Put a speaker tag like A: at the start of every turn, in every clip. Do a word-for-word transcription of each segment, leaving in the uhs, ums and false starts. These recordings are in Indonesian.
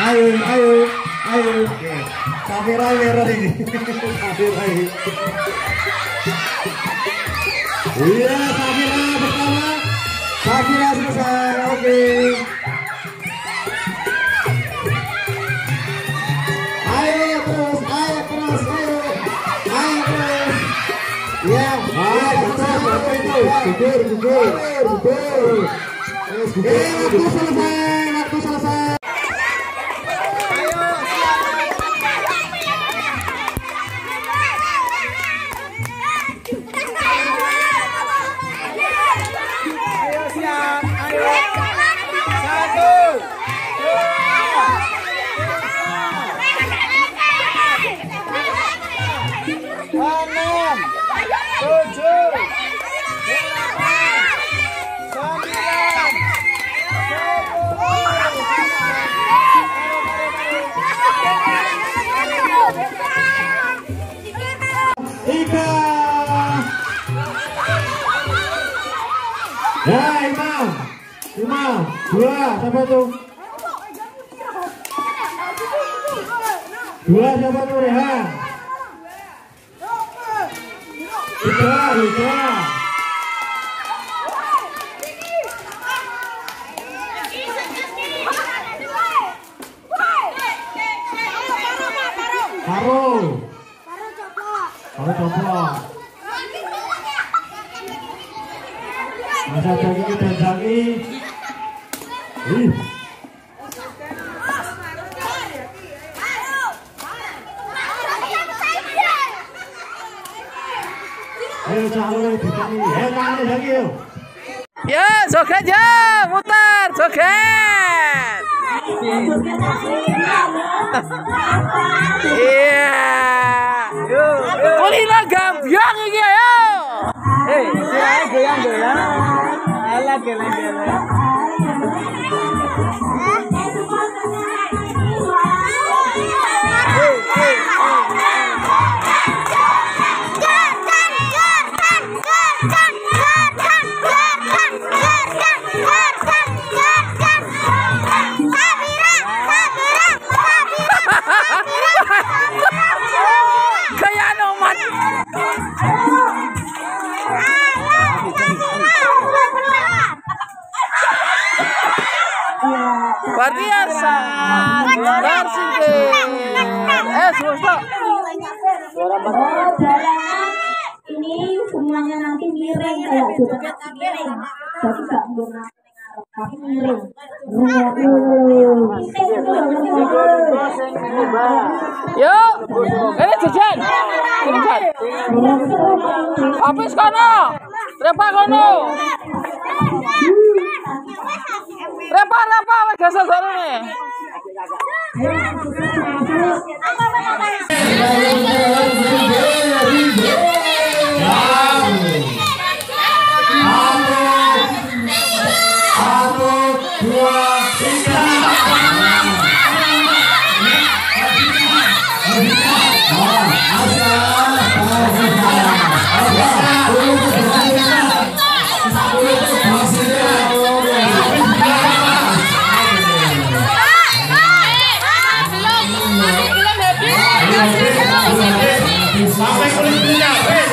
A: Ayo, ayo, ayo. Kamera merah ini. Kamera ini. Iya, kamera pertama. Kamera selesai. Oke. Ayo terus, ayo terus, ayo. Ayo terus. Ya, ayo terus. Gugur, gugur, gugur. Eh, waktu selesai, waktu selesai.
B: Enam, tujuh, delapan, sembilan,
A: tiga. Ya, Imam, Imam, dua, siapa tuh? Dua, siapa tuh, Rehan? Tiga, tiga. Karo. Karo coplok. Masa jangi dan jangi. Ih. Ayo calon jangi. Eh jangan jangi yuk.
C: Ya, joget ya, muter, joget. Iya. Kulina gambyang iki ya.
B: eh, saya goyang-goyang. Alah, geleng-geleng.
C: Kayak nomat. Luar biasa. Luar sini. Eh, sudah.
D: Ini semuanya nanti miring kayak joget miring. Jadi nggak menggunakan tapi miring.
C: Yuk, ini jajan. Ini jajan. Habis kono. Repa kono. Repa, repa, geser sini.
A: Sampai kulitnya, wes.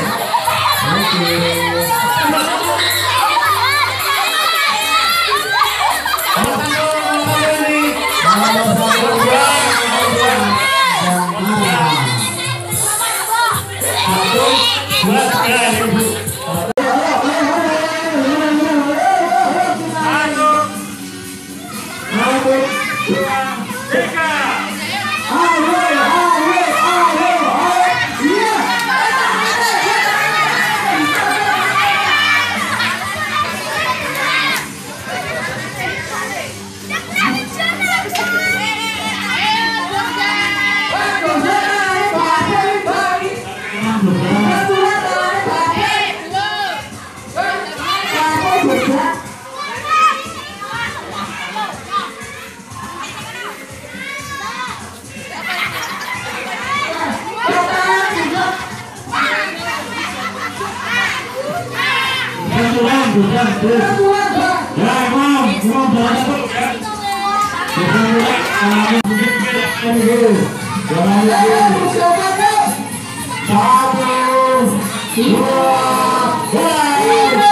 A: Ya, Imam, Imam jangan masuk ya. lagi, jalan lagi. Satu, dua, tiga.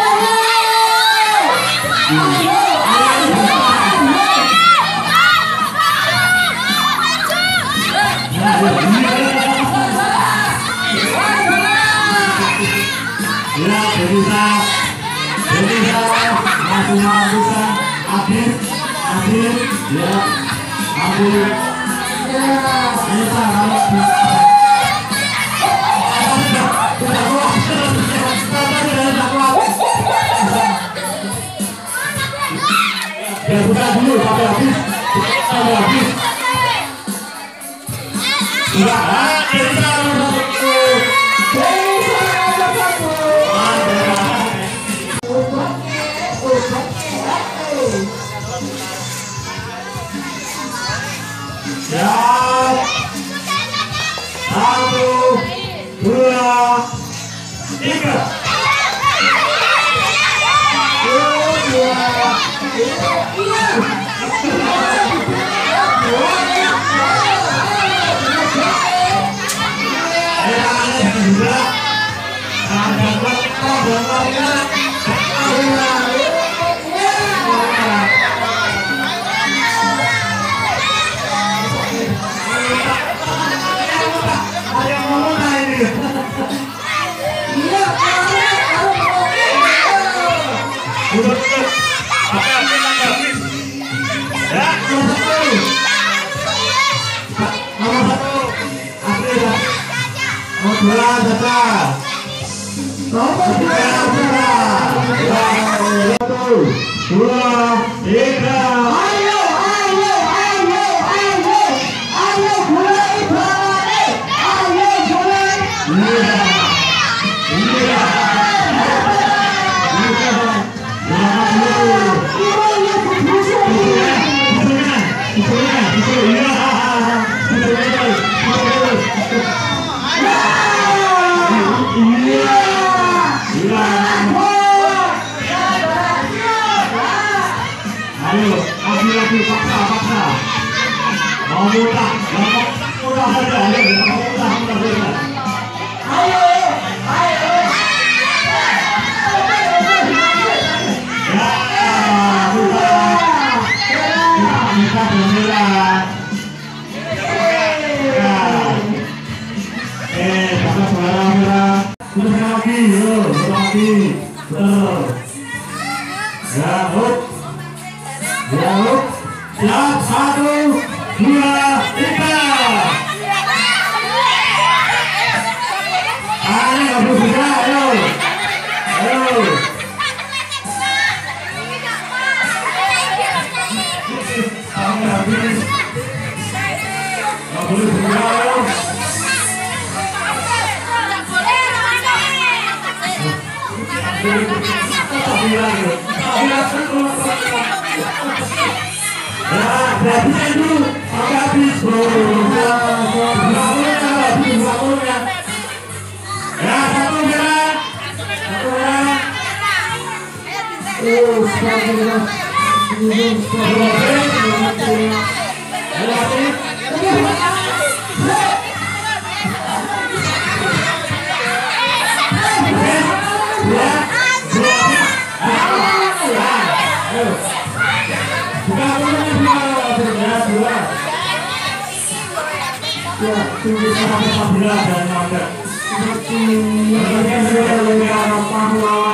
A: Ya, bisa, bisa, masih bisa, akhir, akhir, ya, akhir, ya, bisa, ya, buka dulu, sampai habis, sampai habis. Ya, bisa, siap, satu, dua, tiga. Dua, tiga. Ayo, ayo, ayo, ayo, ayo, mulai balik, ayo mulai. Iya, iya. Ayo, lagi-lagi paksa, paksa. Mau mudah, mau mudah saja, ayo, mau mudah, mudah saja. Ayo, ayo. Ya, mudah. Kita bisa bergerak. Ya. Eh, sama suara merah. Terus lagi, yuk, lagi. Betul. Ya, hop. Ya, siap, satu, dua, tiga. Ayo, nggak perlu bisa, ayo, ayo. Nggak perlu bisa, ayo. Ya, habisnya dulu, sampai habis bro. Bangunnya habis, bangunnya. Ya, satu merah, satu merah. Oh, satu merah. Ya, tunggu sampai empat belas dan enam belas.